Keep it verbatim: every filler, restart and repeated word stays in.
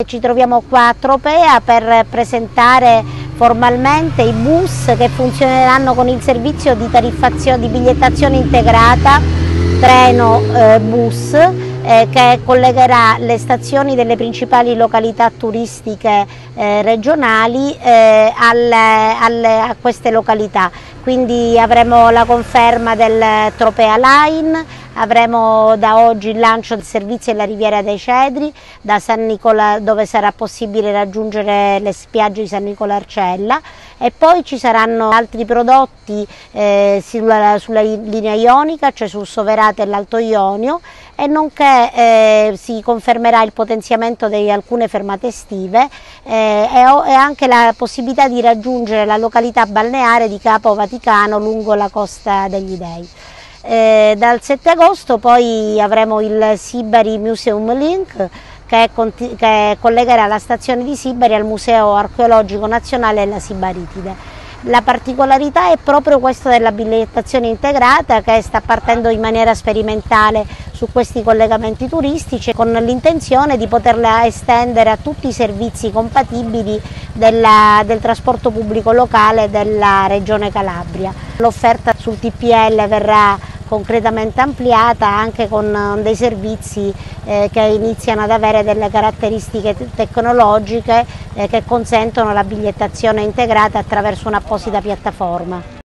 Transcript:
ci troviamo qua a Tropea per presentare formalmente i bus che funzioneranno con il servizio di tariffazione, di bigliettazione integrata treno eh, bus eh, che collegherà le stazioni delle principali località turistiche eh, regionali eh, alle, alle, a queste località. Quindi avremo la conferma del Tropea Line, avremo da oggi il lancio del servizio della Riviera dei Cedri, da San Nicola, dove sarà possibile raggiungere le spiagge di San Nicola-Arcella, e poi ci saranno altri prodotti eh, sulla, sulla linea ionica, cioè sul Soverate e l'Alto Ionio, e nonché eh, si confermerà il potenziamento di alcune fermate estive eh, e, e anche la possibilità di raggiungere la località balneare di Capo Vaticano lungo la Costa degli Dei. Eh, dal sette agosto poi avremo il Sibari Museum Link che, che collegherà la stazione di Sibari al Museo Archeologico Nazionale della Sibaritide. La particolarità è proprio questa della bigliettazione integrata, che sta partendo in maniera sperimentale su questi collegamenti turistici, con l'intenzione di poterla estendere a tutti i servizi compatibili della, del trasporto pubblico locale della Regione Calabria. L'offerta sul T P L verrà concretamente ampliata anche con dei servizi eh, che iniziano ad avere delle caratteristiche tecnologiche eh, che consentono la bigliettazione integrata attraverso un'apposita piattaforma.